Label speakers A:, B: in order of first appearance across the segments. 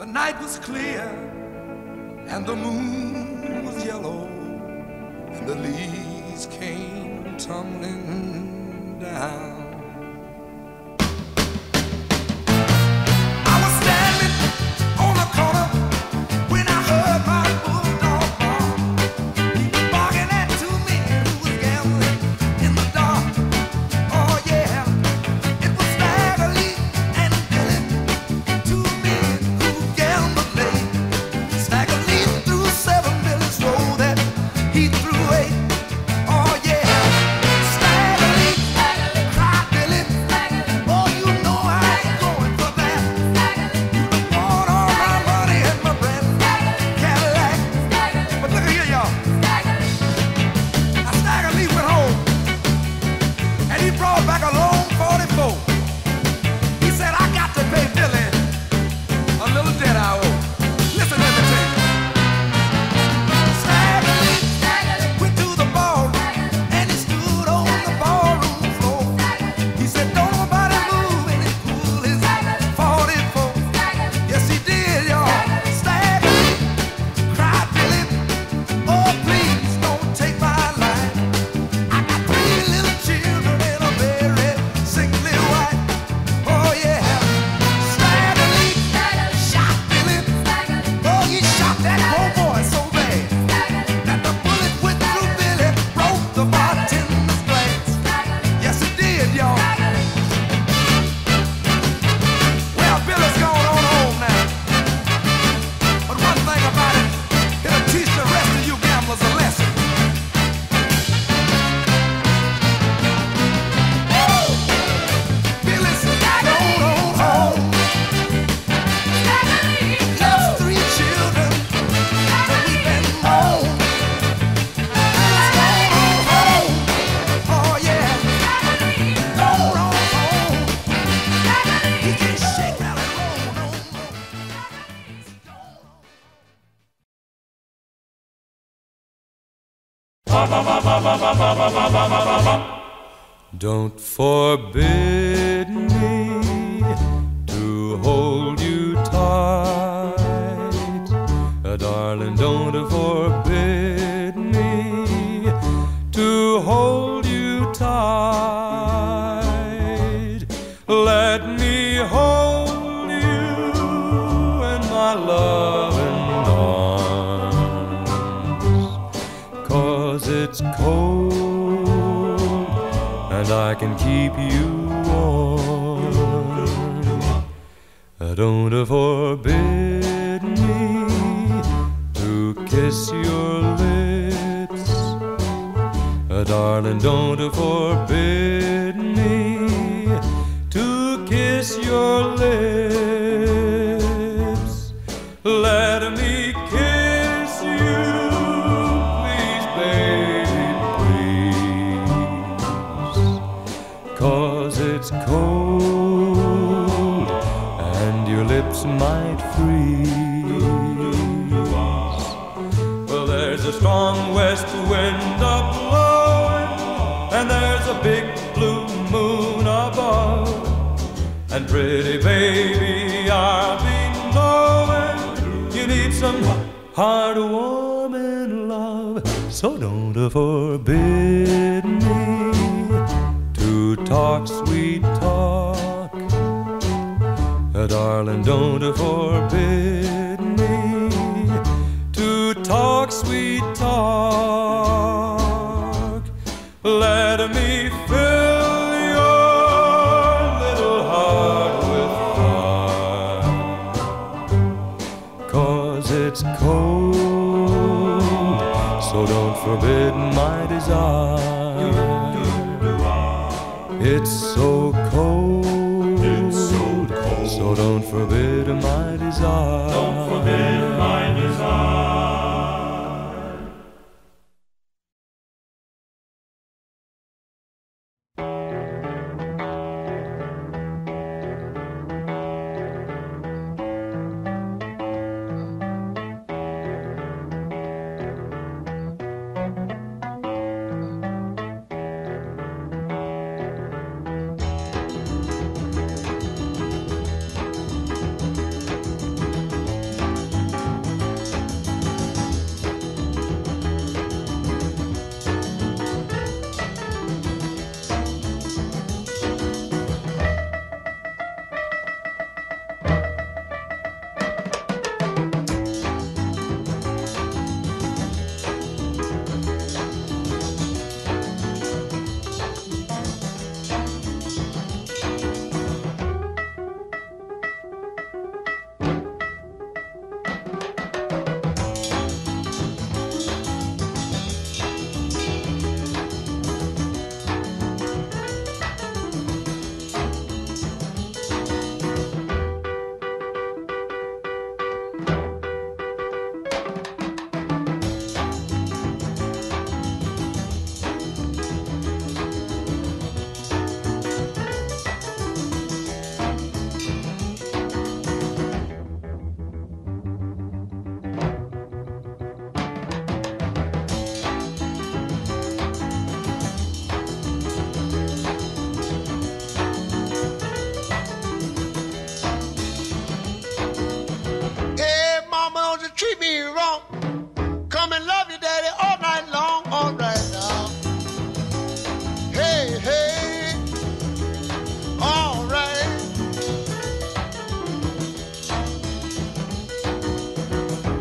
A: The night was clear and the moon was yellow, and the leaves came tumbling down. I was standing on the corner when I heard my bulldog bark. He was barking at two men who was gambling in the dark. Oh yeah, it was Stagger Lee and Billy, two men who gambled late. Stagger Lee threw 7, Billy's roll that he threw 8. Oh yeah, Stagger Lee, cried Billy. Oh, you know I ain't going for that. You done bought all my money and my brand new Cadillac. But look here, y'all. Now Stagger Lee went home and he brought back a long 44. He said, I got to pay Billy a little debt I owe. Listen, let me tell you. Stagger Lee went to the ballroom and he stood on the ballroom floor. He said, don't nobody move, and he pulled his 44. Yes, he did, y'all. Stagger Lee cried Billy, oh, please don't take my life. I got 3 little children and a very sickly wife. Oh yeah, Stagger Lee shot Billy. Oh, he shot that poor boy so bad that the bullet went through Billy, broke the bartender's glass. Yes, it did, y'all. Well, Billy's gone on home now. But one thing about it, it'll teach the rest of you gamblers a lesson. Billy's gone on home. Left 3 children to weep and moan. Billy's gone on home. Oh yeah, gone on home. He can't shake, rattle, and roll no more. Don't forbid me to hold you tight, darling. Don't forbid me to hold you tight. Let me hold you in my loving arms, 'cause it's cold and I can keep you warm. Don't forbid me to kiss your lips, darling. Don't forbid me to kiss your lips. Let me kiss you, please, baby, please, 'cause it's cold and your lips might freeze. Well, there's a strong west wind a-blowing, and there's a big blue moon above, and pretty baby, I'll be knowing you need some heartwarming love. So don't forbid me to talk sweet talk, darling. Don't forbid me to talk sweet talk. Let me fill your little heart with fire, 'cause it's cold, so don't forbid my desire. It's so cold, so don't forbid my desire. Don't forbid my desire.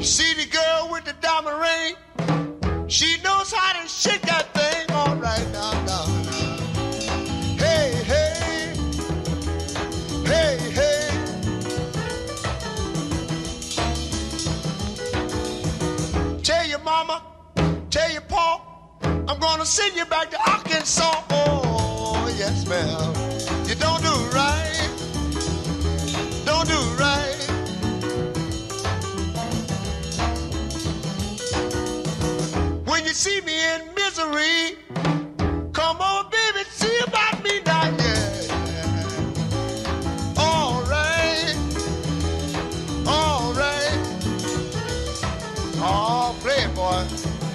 A: See the girl with the diamond ring? She knows how to shake that thing all right now, now, now. Hey, hey, hey, hey. Tell your mama, tell your pa, I'm gonna send you back to Arkansas. Oh, yes, ma'am. You don't do right, don't do right. When you see me in misery, come on, baby, see about me now, yeah. All right, all right. Oh, play it, boy.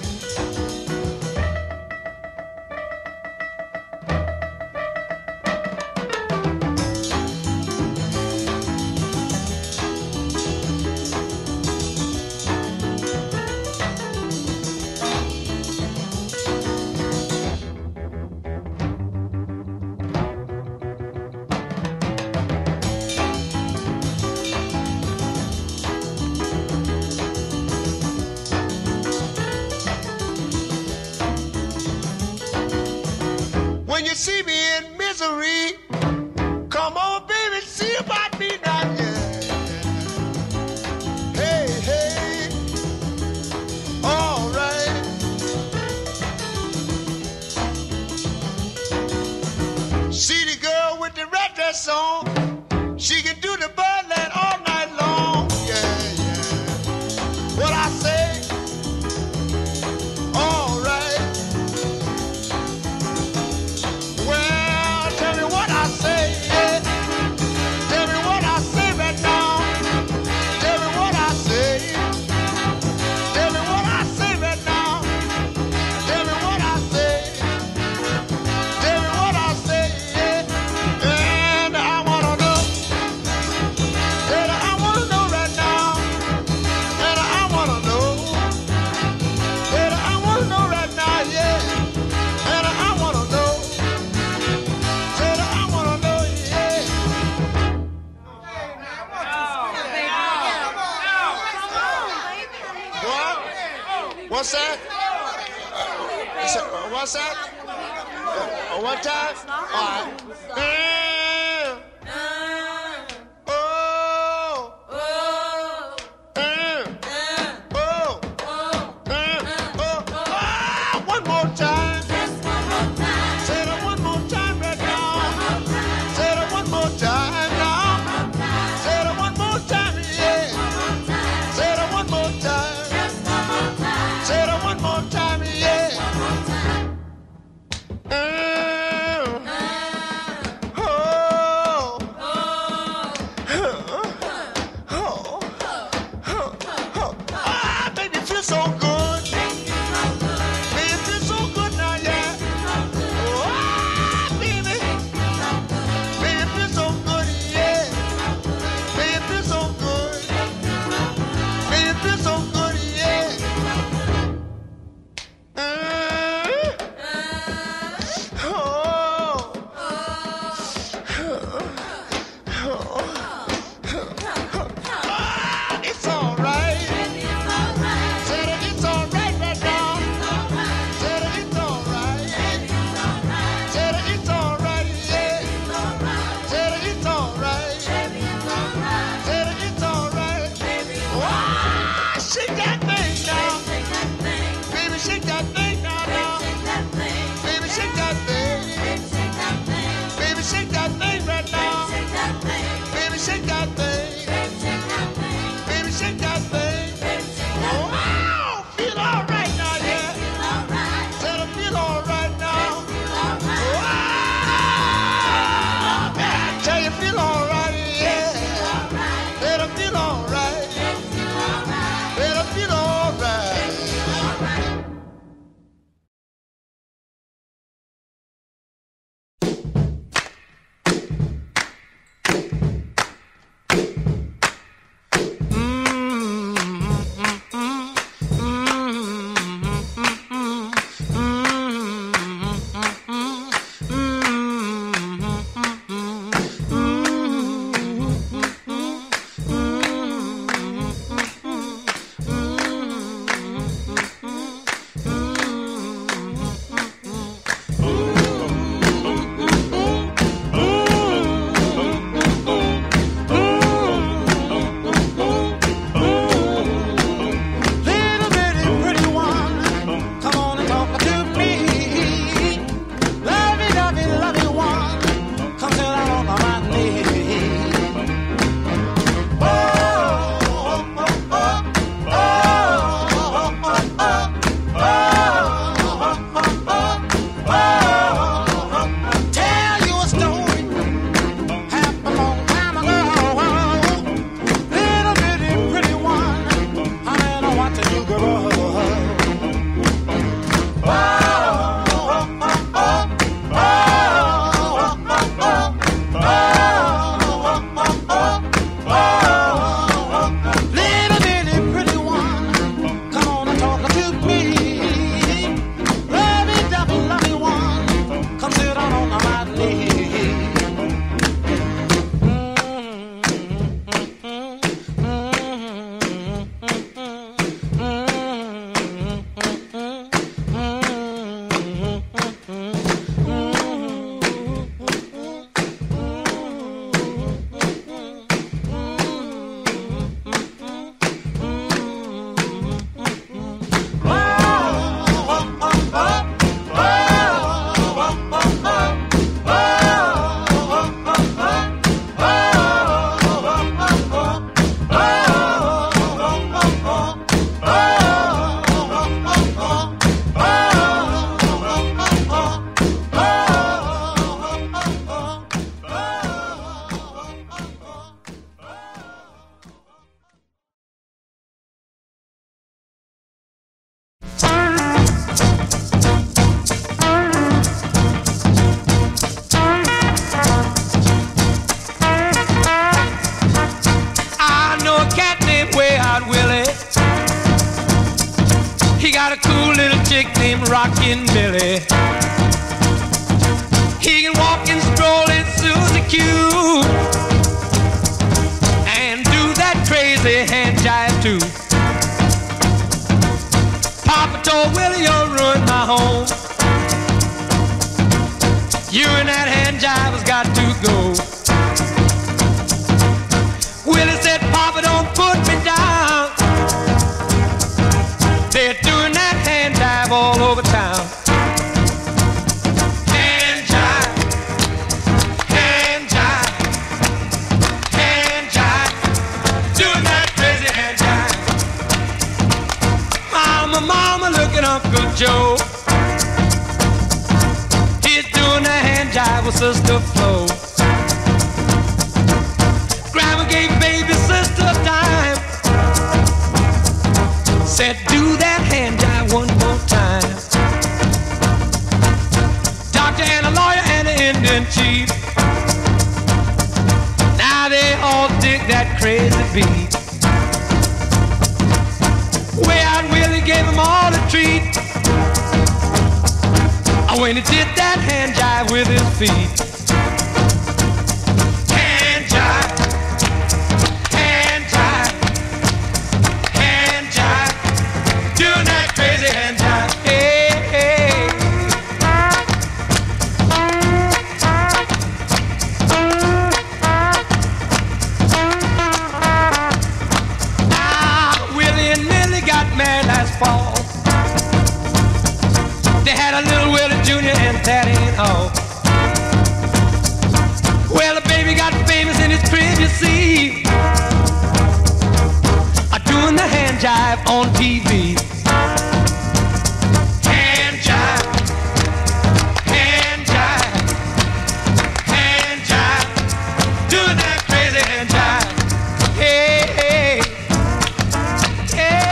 A: When you see me in misery, come on, baby, see about me now, yeah. Hey, hey, all right. See the girl with the red dress on, she can do the birdland all night long, yeah, yeah. What I say, all right. Well, tell me what I say, yeah. Tell me what I say right now. Tell me what I say. Tell me what I say right now. Tell me what I say. Tell me what I say, yeah. And I wanna know. And I wanna know right now. And I wanna know. And I wanna know right now, yeah. And I wanna know. Said I wanna know, yeah. What? What's that? What's that? One time? All right. Oh. One more time. Say that one more time right now. Say that one more time now. Say that one more time, yeah. Say that one more time. Say that one more time, yeah. Baby, feel so good. Baby, feel so good now, yeah. Baby. Baby, feel so good, yeah. Baby, feel so good. Baby, feel so good, yeah. It's all right. Said it, it's all right right now. Said it, it's all right. Said it, it's all right, yeah. Said it, it's all right. Said it, it's all right. Wow, shake that thing now. Baby, shake that thing now, now. Baby, shake that thing. Baby, shake that thing right now. Baby, shake that thing. Baby, shake that thing. Wow, feel all right now, yeah. Said I feel all right now. Wow, man, I tell you, feel all right, yeah. Said I feel all right. Said I feel all right. got a cool little chick named Rockin' Billy. He can walk and stroll in Susie Q and do that crazy hand jive too. Papa told Willie, you'll ruin my home. You and that hand jive has got to go. Willie said, Papa, don't put me down. They're doing that hand jive all over town. Hand jive, hand jive, hand jive, doing that crazy hand jive. Mama, look at Uncle Joe. He's doing the hand jive with Sister Flo. Grandma gave baby sister time. Said, do that hand jive one more time. Doctor and a lawyer and an Indian chief. Now they all dig that crazy beat. Way out Willie gave them all a treat. When he did that hand jive with his feet. Hand jive, hand jive, hand jive, doing that crazy hand jive. Hey, hey. Now Willie and Millie got married last fall. They had a little Willie Jr. and Daddy and all. Well, the baby got famous in his crib, you see, doing the hand jive on TV. Hand jive, hand jive, hand jive, doing that crazy hand jive. Hey, hey, hey.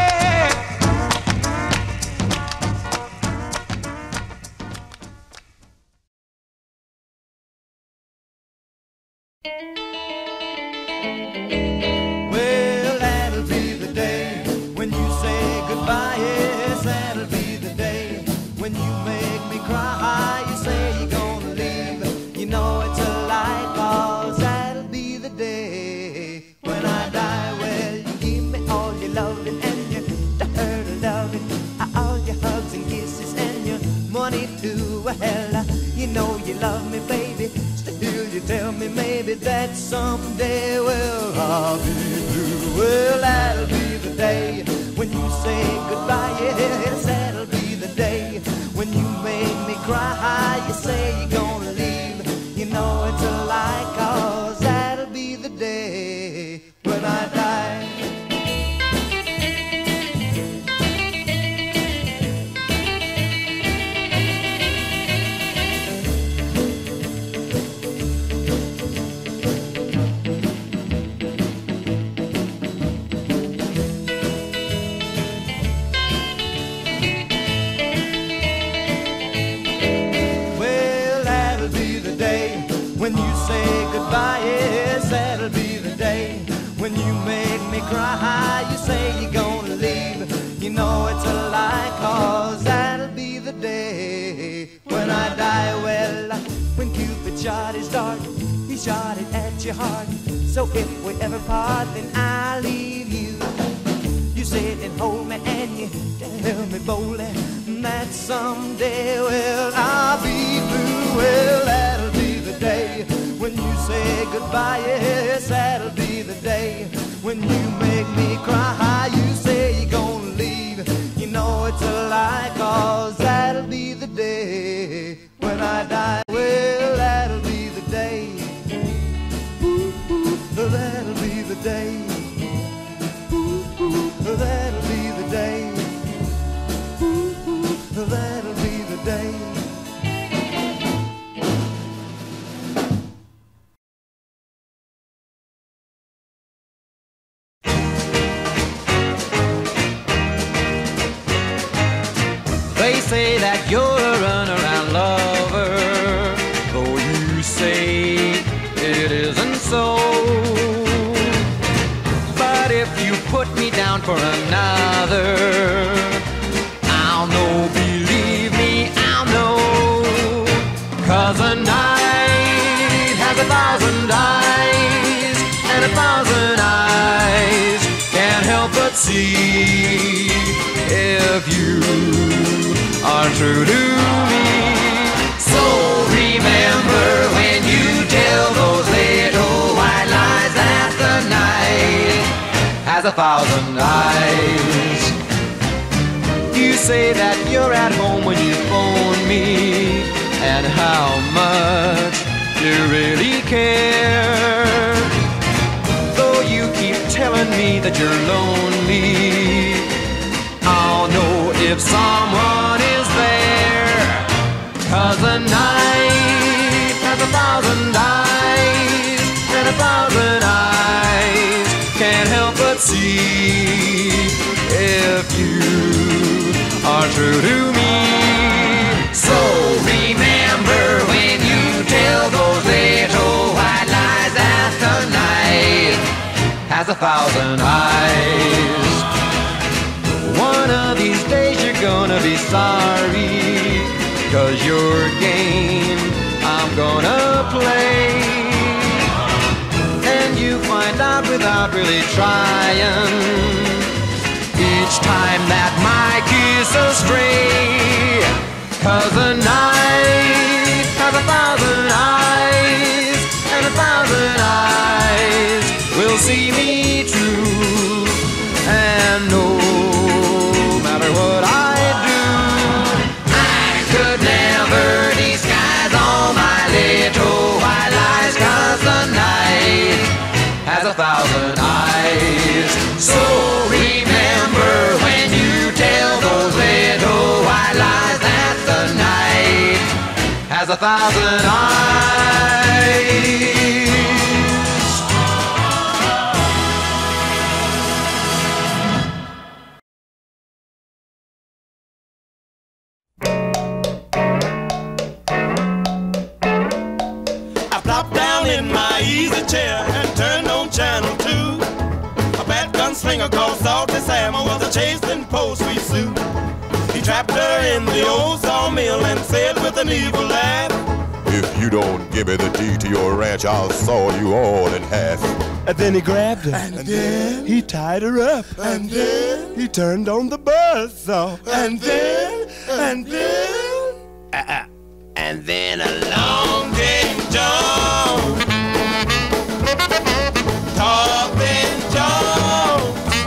B: Well, that'll be the day when you say goodbye. Yes, that'll be the day when you make me cry. You say you're gonna leave, you know it's a lie, 'cause that'll be the day when I die. Well, you give me all your loving and your hurt loving, all your hugs and kisses and your money too. Well, you know you love me, baby. Still you tell me maybe that someday, well, I'll be through. Well, that'll be the day when you say goodbye. Yes, that'll be the day when you make me cry. You say you're gonna leave, you know it's a lie, 'cause that'll be the day when I die. When you say goodbye, yes, that'll be the day when you make me cry. You say you're gonna leave, you know it's a lie, 'cause that'll be the day when I die. Well, when Cupid shot his dart, he shot it at your heart. So if we ever part, then I'll leave you. You sit and hold me and you tell me boldly that someday, well, I'll be through. Well, that'll be the day when you say goodbye. Yes, that'll be the day when you make me cry. You say you're gonna leave, you know it's a lie, 'cause that'll be the day when I die. Well, that'll be the day. Ooh, ooh, that'll be the day. Ooh, ooh, that'll be the day. Ooh, ooh, that'll be the day.
C: They say that you're a runaround lover, though you say it isn't so. But if you put me down for another, 'cause a night has 1,000 eyes, and 1,000 eyes can't help but see if you are true to me. So remember when you tell those little white lies that the night has 1,000 eyes. You say that you're at home when you phone me, and how much you really care. Though you keep telling me that you're lonely, I'll know if someone is there. 'Cause the night has 1,000 eyes, and 1,000 eyes can't help but see if you are true to me. So remember when you tell those little white lies that the night has 1,000 eyes. One of these days you're gonna be sorry, 'cause your game I'm gonna play, and you find out without really trying each time that my kiss astray. 'Cause the night has 1,000 eyes, and 1,000 eyes will see me true, and no matter what I do, I could never disguise all my little white lies. 'Cause the night has 1,000 eyes. So remember when you tell those little white lies that the night has 1,000 eyes.
D: I plopped down in my easy chair and turned on channel 2. A bad gunslinger called Salty Sam was a chasing poor sweet Sue. He trapped her in the old sawmill and said with an evil laugh,
E: "If you don't give me the deed to your ranch, I'll saw you all in half."
D: And then he grabbed her, and then he tied her up, and then he turned on the buzzsaw, and then along came John, talking John,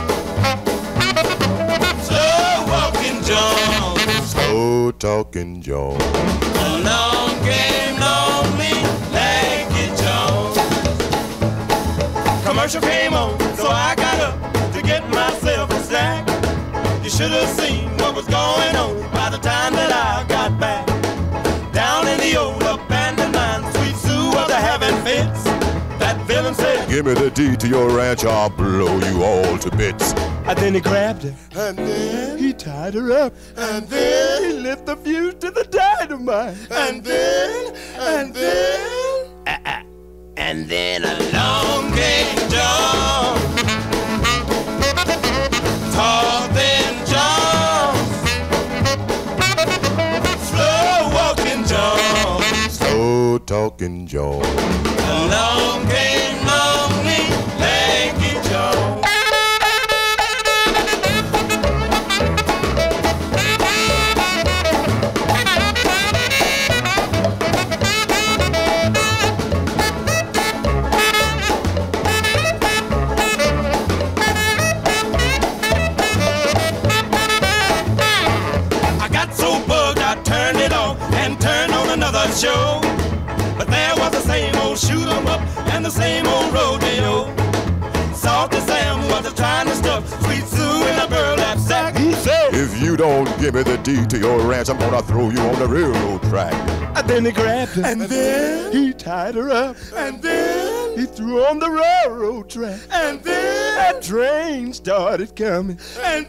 D: slow walking John,
E: Slow talking Joe.
D: along came lonely Lanky John. Commercial came on, so I got up to get myself a snack. You should have seen what was going on by the time that I got back. Down in the old abandoned mine, Sweet Sue was a having fits. That villain said,
E: Give me the deed to your ranch, I'll blow you all to bits.
D: and then he grabbed her, and then he tied her up, and then he lit the fuse to the dynamite, and then along came John, talking John, slow walking John,
E: Slow talking Joe.
D: along came lonely Lanky John. I got so bugged I turned it off and turned on another show. But there was the same old shoot 'em up and the same old rodeo. Salty Sam was trying to stuff Sweet Sue in a burlap sack. He said,
E: If you don't give me the deed to your ranch, I'm gonna throw you on the railroad track.
D: and then he grabbed her, and then he tied her up, and then he threw her on the railroad track, and then that train started coming, and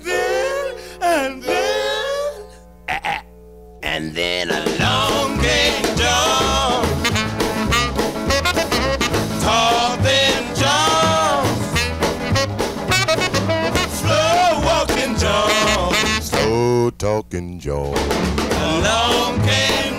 D: then along came John, talking John, slow walking John,
E: Slow talking Joe.
D: along came